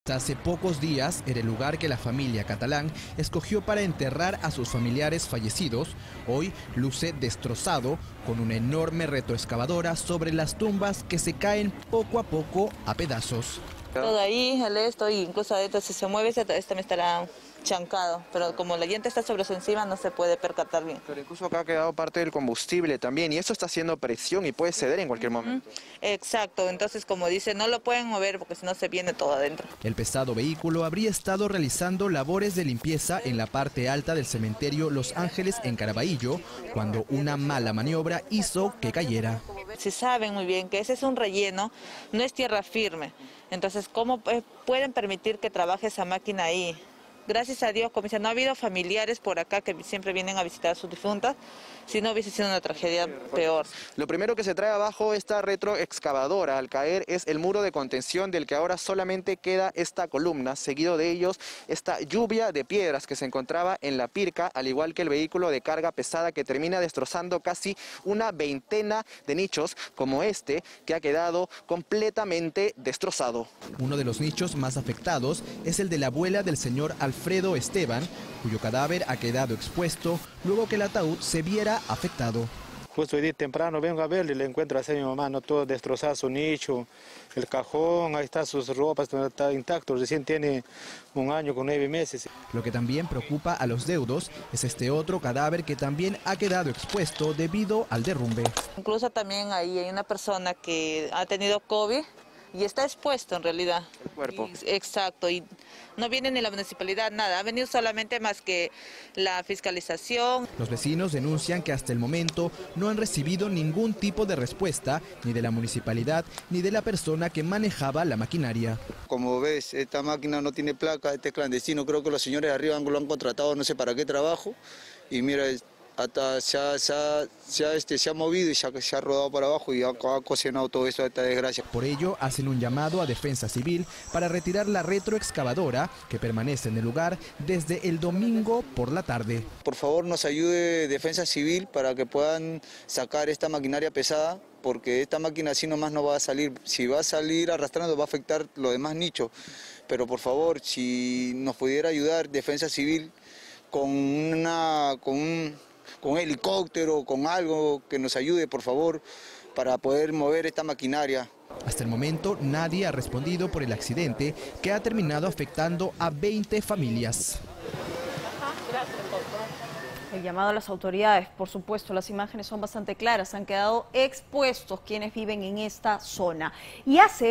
Hace pocos días, en el lugar que la familia catalán escogió para enterrar a sus familiares fallecidos, hoy luce destrozado con una enorme retroexcavadora sobre las tumbas que se caen poco a poco a pedazos. Todo ahí, el esto, y incluso adentro si se mueve, este me estará chancado, pero como la llanta está sobre su encima no se puede percatar bien. Pero incluso acá ha quedado parte del combustible también y eso está haciendo presión y puede ceder en cualquier momento. Exacto, entonces como dice, no lo pueden mover porque si no se viene todo adentro. El pesado vehículo habría estado realizando labores de limpieza en la parte alta del cementerio Los Ángeles en Caraballo, cuando una mala maniobra hizo que cayera. Si saben muy bien que ese es un relleno, no es tierra firme, entonces ¿cómo pueden permitir que trabaje esa máquina ahí? Gracias a Dios, como dice, no ha habido familiares por acá que siempre vienen a visitar a sus difuntas, si no hubiese sido una tragedia peor. Lo primero que se trae abajo esta retroexcavadora al caer es el muro de contención del que ahora solamente queda esta columna, seguido de ellos esta lluvia de piedras que se encontraba en la pirca, al igual que el vehículo de carga pesada que termina destrozando casi una veintena de nichos como este que ha quedado completamente destrozado. Uno de los nichos más afectados es el de la abuela del señor Alfredo Esteban, cuyo cadáver ha quedado expuesto luego que el ataúd se viera afectado. Justo hoy día temprano vengo a verle y le encuentro así a mi mamá, no todo destrozado, su nicho, el cajón, ahí está sus ropas, está intacto, recién tiene 1 año con 9 meses. Lo que también preocupa a los deudos es este otro cadáver que también ha quedado expuesto debido al derrumbe. Incluso también ahí hay una persona que ha tenido COVID y está expuesto en realidad. El cuerpo. Exacto, y no viene ni la municipalidad, nada, ha venido solamente más que la fiscalización. Los vecinos denuncian que hasta el momento no han recibido ningún tipo de respuesta ni de la municipalidad ni de la persona que manejaba la maquinaria. Como ves, esta máquina no tiene placa, este es clandestino, creo que los señores de arriba lo han contratado no sé para qué trabajo y mira, hasta se ha movido y se ha rodado para abajo y ha ocasionado todo esto, esta desgracia. Por ello, hacen un llamado a Defensa Civil para retirar la retroexcavadora que permanece en el lugar desde el domingo por la tarde. Por favor, nos ayude Defensa Civil para que puedan sacar esta maquinaria pesada, porque esta máquina así nomás no va a salir. Si va a salir arrastrando va a afectar los demás nichos. Pero por favor, si nos pudiera ayudar Defensa Civil con un helicóptero, con algo que nos ayude, por favor, para poder mover esta maquinaria. Hasta el momento nadie ha respondido por el accidente que ha terminado afectando a 20 familias. El llamado a las autoridades, por supuesto, las imágenes son bastante claras, han quedado expuestos quienes viven en esta zona. Y hace